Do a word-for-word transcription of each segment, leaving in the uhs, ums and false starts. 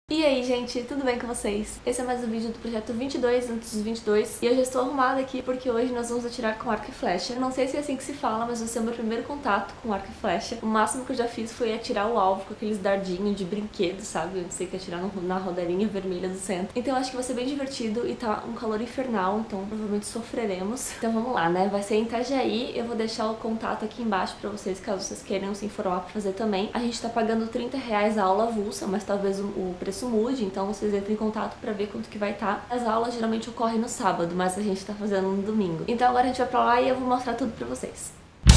E aí, gente, tudo bem com vocês? Esse é mais um vídeo do projeto vinte e dois antes dos vinte e dois e eu já estou arrumada aqui porque hoje nós vamos atirar com arco e flecha. Eu não sei se é assim que se fala, mas vai ser o meu primeiro contato com arco e flecha. O máximo que eu já fiz foi atirar o alvo com aqueles dardinhos de brinquedo, sabe? Eu não sei que atirar no, na rodelinha vermelha do centro. Então eu acho que vai ser bem divertido e tá um calor infernal, então provavelmente sofreremos. Então vamos lá, né? Vai ser em Itajaí, eu vou deixar o contato aqui embaixo pra vocês, caso vocês queiram se informar pra fazer também. A gente tá pagando trinta reais a aula avulsa, mas talvez o, o preço mude, então vocês entrem em contato pra ver quanto que vai estar. As aulas geralmente ocorrem no sábado, mas a gente tá fazendo no domingo. Então agora a gente vai pra lá e eu vou mostrar tudo pra vocês.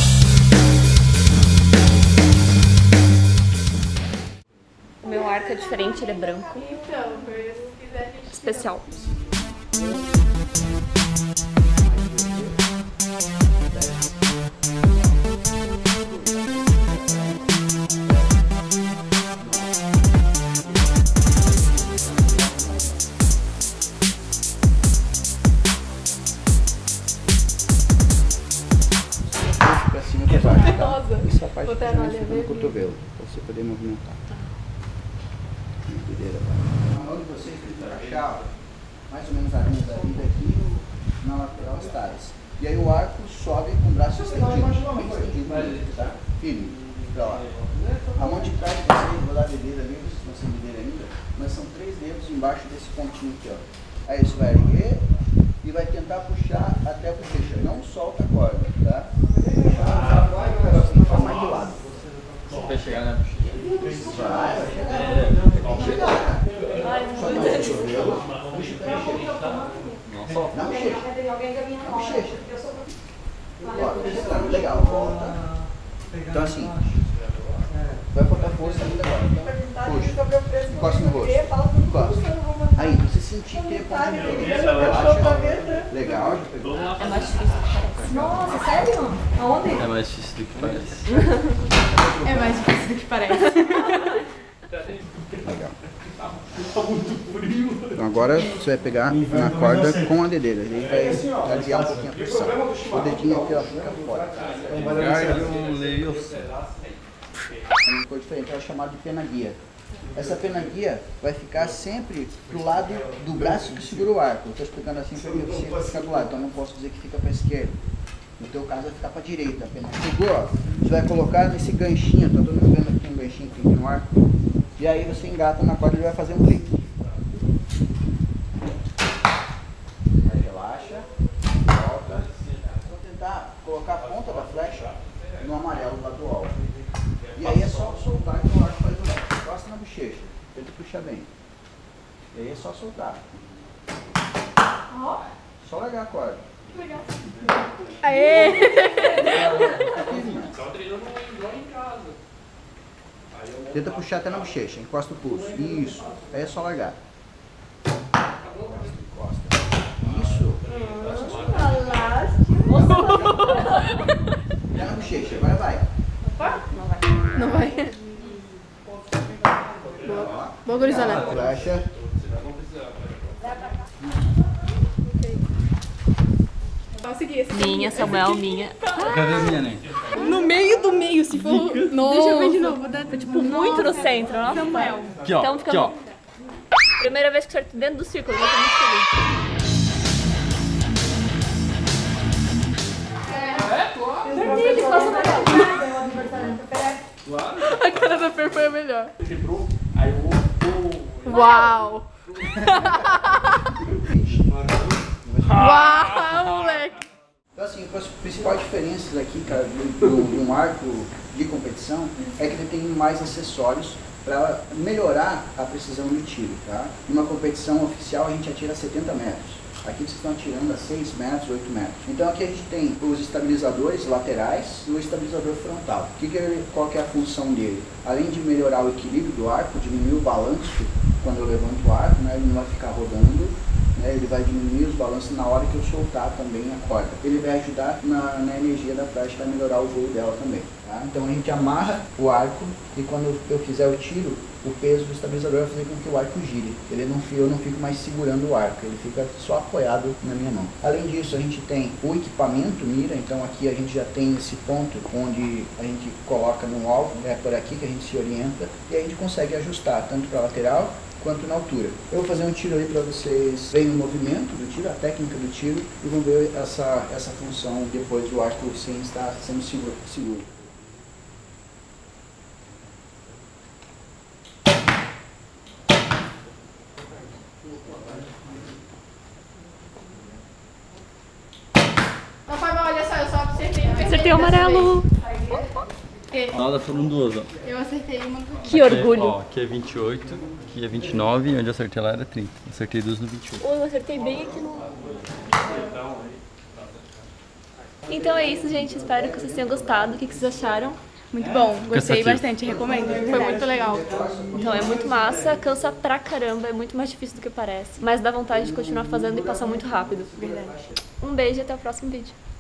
O meu arco é diferente, ele é branco. Então, se quiser a gente especial. Pra cima e pra baixo, tá? Rosa. Essa parte Botar aqui na mais olha no verde. cotovelo, pra você poder movimentar. Na mão de vocês tem que encaixar, ó, mais ou menos a linha da vida aqui na lateral das taras. E aí o arco sobe com o braço estendido, bem estendido, tá? Firme, pra lá. A mão de trás de vocês, vou dar dedo ali, vocês estão sem dedo ainda, mas são três dedos embaixo desse pontinho aqui, ó. Aí você vai erguer e vai tentar puxar até a bochecha. Não solta a corda, tá? Ah, você tem que mais do lado. Vai chegar na bochecha. Vai, vai chegar. Ai, Só meu não Deus. puxa pra bochecha. Não solta. Na bochecha. Na bochecha. Ó, legal, volta. Então assim, vai faltar força ainda agora. Então, puxa. Encosta no rosto. Encosta. Aí, você sentir que é ponto de violência. Relaxa. Legal, já pegou. É mais difícil do que parece. Nossa, sério? Aonde? É mais difícil do que parece. É mais difícil do que parece. Legal. Então agora você vai pegar na corda com a dedeira. Ele vai aliviar um pouquinho a pressão. O dedinho aqui, ó, fica fora. Gardo, leio. É uma coisa diferente, é chamado de pena guia. Essa pena guia vai ficar sempre do lado do braço que segura o arco. Eu estou explicando assim porque você vai ficar do lado, então não posso dizer que fica para a esquerda. No teu caso vai ficar para a direita. A pena chegou, ó, você vai colocar nesse ganchinho, tá todo mundo vendo aqui um ganchinho que tem no arco. E aí você engata na corda e ele vai fazer um clique. Aí relaxa, volta. Vou tentar colocar a ponta da flecha no amarelo lá do alvo. E aí é só soltar que o arco faz o lado. Encosta na bochecha, tenta puxar bem. E aí é só soltar. Só largar a corda. Aê! Só treinando igual em casa. Tenta puxar até na bochecha, encosta o pulso. Isso. Aí é só largar. Encosta. Isso. Até na bochecha, agora vai. Não vai. Boa, gurizada. Flecha. Vamos seguir esse. Minha, Samuel, minha. Cadê a minha, né? No meio do meio, se for. Nossa. Deixa eu ver de novo. Dá, tipo, Muito no centro, nossa. Samuel. Aqui, ó. Então fica Aqui, ó. Primeira vez que eu acerto dentro do círculo, eu tô muito feliz. Vermelho, quase amarelo. A cara da Fer foi a melhor. Quebrou. Aí o. Uau! Uau, moleque! Então assim, as principais diferenças aqui, cara, de um arco de competição é que ele tem mais acessórios para melhorar a precisão do tiro, tá? Numa competição oficial a gente atira a setenta metros. Aqui vocês estão atirando a seis metros, oito metros. Então aqui a gente tem os estabilizadores laterais e o estabilizador frontal. Que que ele, qual que é a função dele? Além de melhorar o equilíbrio do arco, diminuir o balanço quando eu levanto o arco, né, ele não vai ficar rodando, né, ele vai diminuir os balanços na hora que eu soltar também a corda. Ele vai ajudar na, na energia da flecha, vai melhorar o voo dela também. Tá? Então a gente amarra o arco e quando eu fizer o tiro, o peso do estabilizador vai fazer com que o arco gire. Ele não, eu não fico mais segurando o arco, ele fica só apoiado na minha mão. Além disso, a gente tem o equipamento mira, então aqui a gente já tem esse ponto onde a gente coloca no alvo, é por aqui que a gente se orienta, e a gente consegue ajustar tanto para lateral quanto na altura. Eu vou fazer um tiro aí para vocês verem o movimento do tiro, a técnica do tiro, e vão ver essa, essa função depois do arco sem estar sendo seguro. seguro. Olha só, eu só acertei o Acertei o amarelo. Nada, foram duas, ó. Eu acertei uma. Que Aqui, orgulho. ó, aqui é vinte e oito, aqui é vinte e nove e onde eu acertei lá era trinta. Acertei duas no vinte e oito. Ou eu acertei bem aqui no... Então é isso, gente. Espero que vocês tenham gostado. O que vocês acharam? Muito bom, gostei Cansativo. bastante, recomendo. Foi muito legal. Então é muito massa, cansa pra caramba, é muito mais difícil do que parece. Mas dá vontade de continuar fazendo e passar muito rápido. Verdade. Um beijo e até o próximo vídeo.